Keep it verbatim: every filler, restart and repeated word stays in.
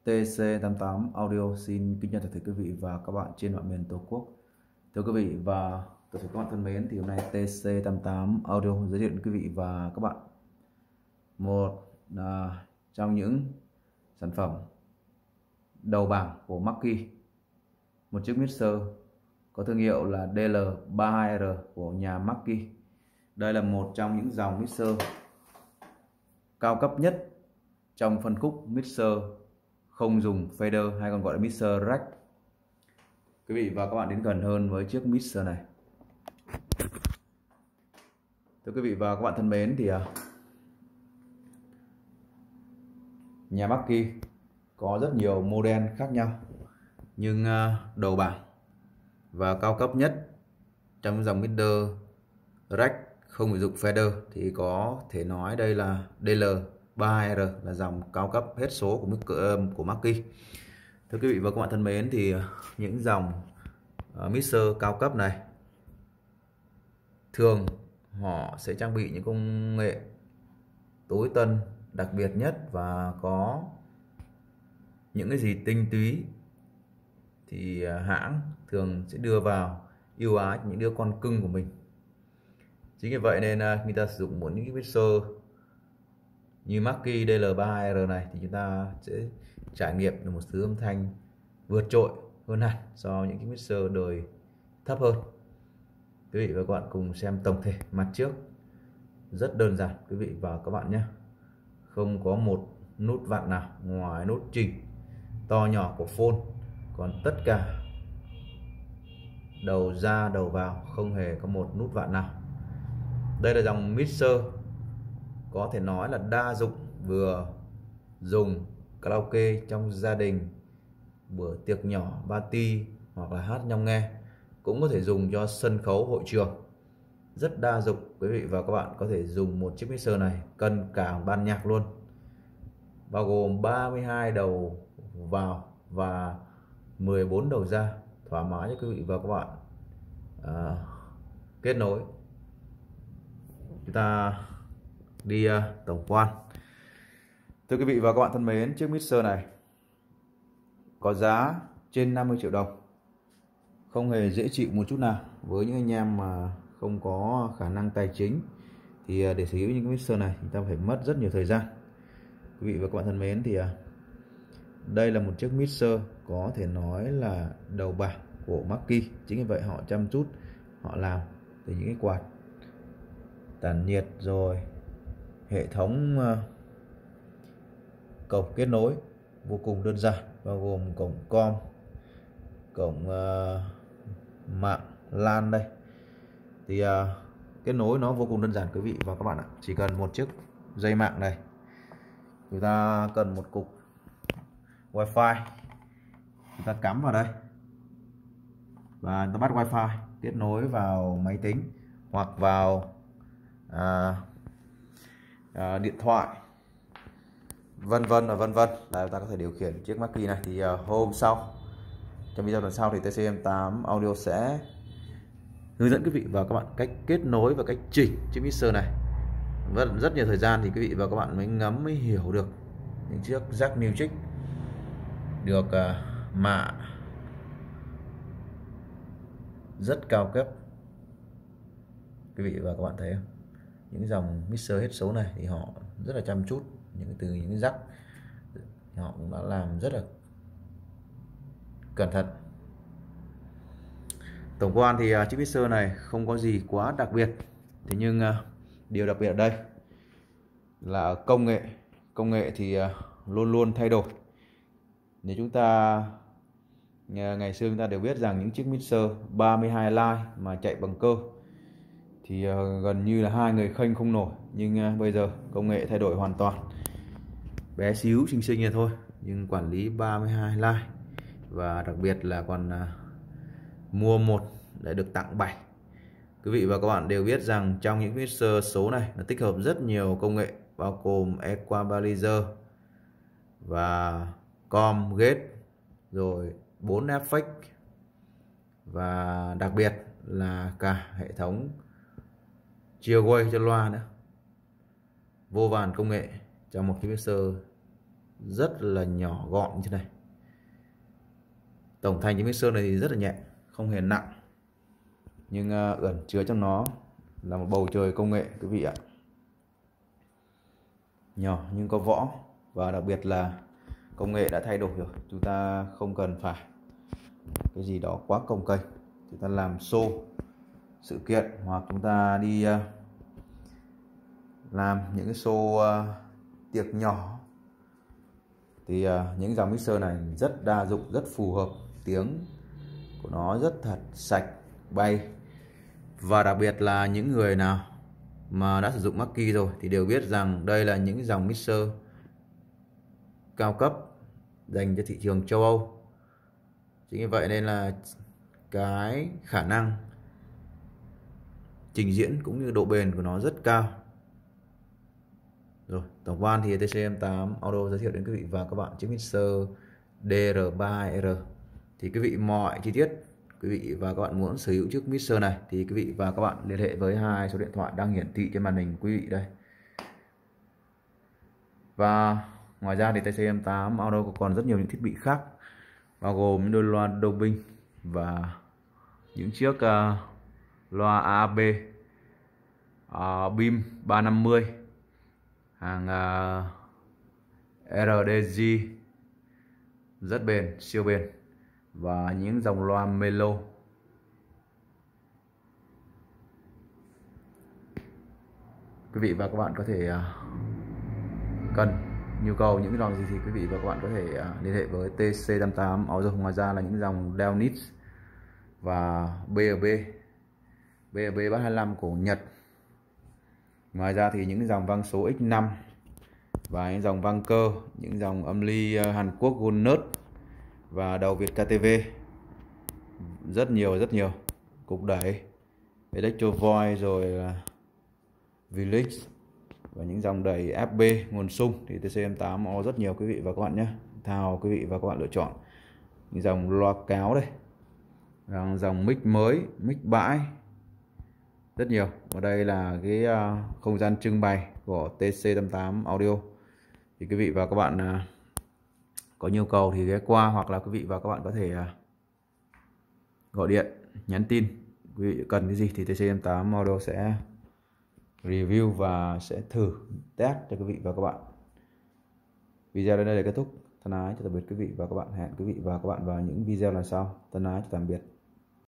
tê xê tám tám Audio xin kính chào toàn thể quý vị và các bạn trên mọi miền Tổ quốc. Thưa quý vị và toàn thể các bạn thân mến, thì hôm nay tê xê tám tám Audio giới thiệu đến quý vị và các bạn một là trong những sản phẩm đầu bảng của Mackie, một chiếc mixer có thương hiệu là D L ba hai R của nhà Mackie. Đây là một trong những dòng mixer cao cấp nhất trong phân khúc mixer không dùng fader, hay còn gọi là mixer rack. Quý vị và các bạn đến gần hơn với chiếc mixer này. Thưa quý vị và các bạn thân mến, thì nhà Mackie có rất nhiều model khác nhau, nhưng đầu bảng và cao cấp nhất trong dòng mixer rack không sử dụng fader thì có thể nói đây là D L ba hai R, là dòng cao cấp hết số của của Mackie. Thưa quý vị và các bạn thân mến, thì những dòng uh, mixer cao cấp này thường họ sẽ trang bị những công nghệ tối tân đặc biệt nhất và có những cái gì tinh túy thì hãng thường sẽ đưa vào ưu ái những đứa con cưng của mình. Chính vì vậy nên người ta sử dụng một những cái mixer như Mackie D L ba hai R này thì chúng ta sẽ trải nghiệm được một thứ âm thanh vượt trội hơn hẳn so với những cái mixer đời thấp hơn. Quý vị và các bạn cùng xem tổng thể mặt trước. Rất đơn giản quý vị và các bạn nhé. Không có một nút vặn nào ngoài nút chỉnh to nhỏ của phone, còn tất cả đầu ra đầu vào không hề có một nút vặn nào. Đây là dòng mixer có thể nói là đa dụng, vừa dùng karaoke trong gia đình, bữa tiệc nhỏ, party hoặc là hát nhong nghe, cũng có thể dùng cho sân khấu hội trường. Rất đa dụng. Quý vị và các bạn có thể dùng một chiếc mixer này cân cả ban nhạc luôn, bao gồm ba mươi hai đầu vào và mười bốn đầu ra, thoải mái cho quý vị và các bạn à, kết nối. Chúng ta đi uh, tổng quan. Thưa quý vị và các bạn thân mến, chiếc mixer này có giá trên năm mươi triệu đồng, không hề dễ chịu một chút nào. Với những anh em mà không có khả năng tài chính thì uh, để sở hữu những cái mixer này chúng ta phải mất rất nhiều thời gian. Quý vị và các bạn thân mến, thì uh, đây là một chiếc mixer có thể nói là đầu bảng của Mackie. Chính vì vậy họ chăm chút, họ làm từ những cái quạt tản nhiệt, rồi hệ thống uh, cổng kết nối vô cùng đơn giản, bao gồm cổng com, cổng uh, mạng LAN. Đây thì uh, kết nối nó vô cùng đơn giản quý vị và các bạn ạ. Chỉ cần một chiếc dây mạng này, chúng ta cần một cục wifi, chúng ta cắm vào đây và chúng ta bắt wifi kết nối vào máy tính hoặc vào à, à, điện thoại, vân vân và vân vân, là chúng ta có thể điều khiển chiếc Mackie này. Thì uh, hôm sau, trong video lần sau, thì tê xê tám Audio sẽ hướng dẫn quý vị và các bạn cách kết nối và cách chỉnh chiếc mixer này. Rất, rất nhiều thời gian thì quý vị và các bạn mới ngắm, mới hiểu được những chiếc jack music được uh, mạ rất cao cấp. Quý vị và các bạn thấy không? Những dòng mixer hết số này thì họ rất là chăm chút, những từ những jack họ cũng đã làm rất là cẩn thận. Tổng quan thì uh, chiếc mixer này không có gì quá đặc biệt, thế nhưng uh, điều đặc biệt ở đây là công nghệ. Công nghệ thì uh, luôn luôn thay đổi. Nếu chúng ta uh, ngày xưa chúng ta đều biết rằng những chiếc mixer ba mươi hai line mà chạy bằng cơ thì uh, gần như là hai người khênh không nổi. Nhưng uh, bây giờ công nghệ thay đổi hoàn toàn, bé xíu xinh xinh này thôi nhưng quản lý ba mươi hai line, và đặc biệt là còn uh, mua một để được tặng bảy. Quý vị và các bạn đều biết rằng trong những mixer số này nó tích hợp rất nhiều công nghệ, bao gồm equalizer và com gate, rồi bốn effect, và đặc biệt là cả hệ thống Cheerway cho loa nữa. Vô vàn công nghệ trong một chiếc mixer rất là nhỏ gọn như thế này. Tổng thành cái mixer này thì rất là nhẹ, không hề nặng, nhưng uh, ẩn chứa trong nó là một bầu trời công nghệ quý vị ạ. Nhỏ nhưng có võ, và đặc biệt là công nghệ đã thay đổi rồi, chúng ta không cần phải cái gì đó quá cồng kềnh. Chúng ta làm show sự kiện hoặc chúng ta đi uh, làm những cái show uh, tiệc nhỏ thì uh, những dòng mixer này rất đa dụng, rất phù hợp. Tiếng của nó rất thật sạch, bay, và đặc biệt là những người nào mà đã sử dụng Mackie rồi thì đều biết rằng đây là những dòng mixer cao cấp dành cho thị trường châu Âu. Chính vì vậy nên là cái khả năng trình diễn cũng như độ bền của nó rất cao. Rồi, tổng quan thì tê xê em tám Audio giới thiệu đến quý vị và các bạn chiếc mixer D R ba R. Thì quý vị mọi chi tiết quý vị và các bạn muốn sở hữu chiếc mixer này thì quý vị và các bạn liên hệ với hai số điện thoại đang hiển thị trên màn hình quý vị đây. Và ngoài ra thì tê xê em tám Audio còn rất nhiều những thiết bị khác, bao gồm đôi loa Dolby và những chiếc uh, loa A B uh, Beam ba năm mươi hàng uh, R D G rất bền, siêu bền, và những dòng loa Melo. Quý vị và các bạn có thể uh, cần nhu cầu những dòng gì thì quý vị và các bạn có thể uh, liên hệ với tê xê tám tám Audio. Ngoài ra là những dòng Downis và bê rờ bê bê rờ bê ba hai lăm của Nhật. Ngoài ra thì những dòng vang số X năm và những dòng vang cơ, những dòng âm ly uh, Hàn Quốc Goldnut và đầu Việt ca tê vê, rất nhiều rất nhiều cục đẩy Electro Voice, rồi là Village và những dòng đẩy ép bê nguồn sung thì tê xê em tám có rất nhiều quý vị và các bạn nhé. Thao quý vị và các bạn lựa chọn những dòng loa cáo đây, dòng mic mới, mic bãi, rất nhiều. Và đây là cái uh, không gian trưng bày của tê xê tám tám Audio. Thì quý vị và các bạn uh, có nhu cầu thì ghé qua, hoặc là quý vị và các bạn có thể uh, gọi điện, nhắn tin. Quý vị cần cái gì thì tê xê em tám Audio sẽ review và sẽ thử test cho quý vị và các bạn. Video đến đây là kết thúc. Thân ái chào tạm biệt quý vị và các bạn. Hẹn quý vị và các bạn vào những video lần sau. Thân ái chào tạm biệt.